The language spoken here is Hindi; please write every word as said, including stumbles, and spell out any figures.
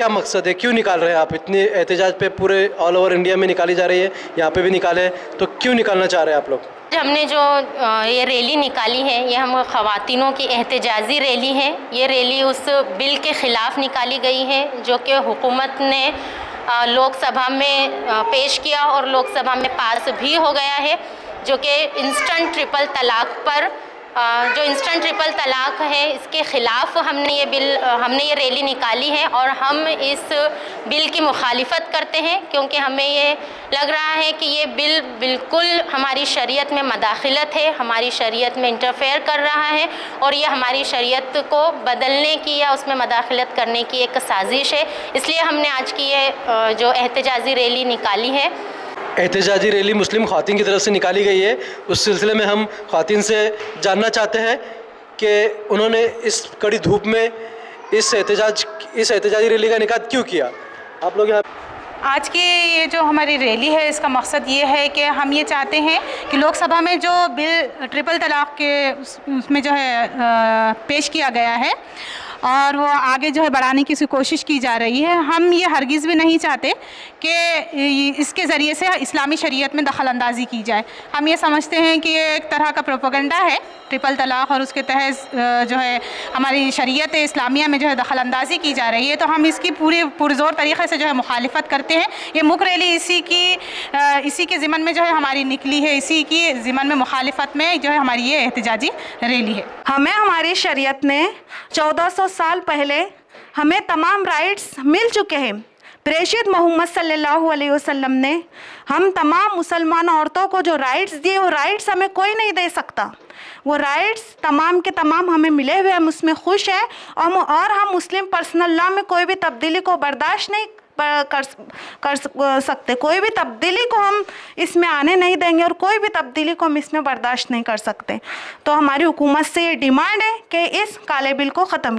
क्या मकसद है, क्यों निकाल रहे हैं आप? इतनी एहतजाज पे पूरे ऑल ओवर इंडिया में निकाली जा रही है, यहाँ पे भी निकाले, तो क्यों निकालना चाह रहे हैं आप लोग? हमने जो ये रैली निकाली है, ये हम ख़वातीनों की एहतजाजी रैली है। ये रैली उस बिल के ख़िलाफ़ निकाली गई है जो कि हुकूमत ने लोकसभा में पेश किया और लोकसभा में पास भी हो गया है, जो कि इंस्टेंट ट्रिपल तलाक़ पर जो इंस्टेंट ट्रिपल तलाक़ है इसके ख़िलाफ़ हमने ये बिल हमने ये रैली निकाली है। और हम इस बिल की मुखालिफत करते हैं क्योंकि हमें ये लग रहा है कि ये बिल बिल्कुल हमारी शरीयत में मदाखिलत है, हमारी शरीयत में इंटरफेयर कर रहा है और ये हमारी शरीयत को बदलने की या उसमें मदाखिलत करने की एक साजिश है। इसलिए हमने आज की ये जो एहतजाजी रैली निकाली है। एहतजाजी रैली मुस्लिम ख़वातीन की तरफ से निकाली गई है। उस सिलसिले में हम ख़वातीन से जानना चाहते हैं कि उन्होंने इस कड़ी धूप में इस एहतजाज इस एहतजाजी रैली का इनेकाद क्यों किया। आप लोग यहाँ आज की ये जो हमारी रैली है इसका मकसद ये है कि हम ये चाहते हैं कि लोकसभा में जो बिल ट्रिपल तलाक़ के उसमें जो है पेश किया गया है और वो आगे जो है बढ़ाने की कोशिश की जा रही है, हम ये हरगिज़ भी नहीं चाहते कि इसके ज़रिए से इस्लामी शरीयत में दखल अंदाज़ी की जाए। हम ये समझते हैं कि ये एक तरह का प्रोपेगेंडा है ट्रिपल तलाक़ और उसके तहत जो है हमारी शरीयत इस्लामिया में जो है दखल अंदाज़ी की जा रही है, तो हम इसकी पूरी पुरज़ोर तरीक़े से जो है मुखालिफत करते हैं। ये मुख्य रैली इसी की इसी के ज़िमन में जो है हमारी निकली है, इसी की ज़िमन में मुखालिफत में जो है हमारी ये एहतजाजी रैली है। हमें हमारी शरीयत ने चौदह सौ साल पहले हमें तमाम राइट्स मिल चुके हैं। प्रेषित मोहम्मद सल्लल्लाहु अलैहि वसल्लम ने हम तमाम मुसलमान औरतों को जो राइट्स दिए, वो राइट्स हमें कोई नहीं दे सकता। वो राइट्स तमाम के तमाम हमें मिले हुए, हम उसमें खुश हैं और हम और हम मुस्लिम पर्सनल लॉ में कोई भी तब्दीली को बर्दाश्त नहीं कर कर सकते। कोई भी तब्दीली को हम इसमें आने नहीं देंगे और कोई भी तब्दीली को हम इसमें बर्दाश्त नहीं कर सकते। तो हमारी हुकूमत से ये डिमांड है कि इस काले बिल को ख़त्म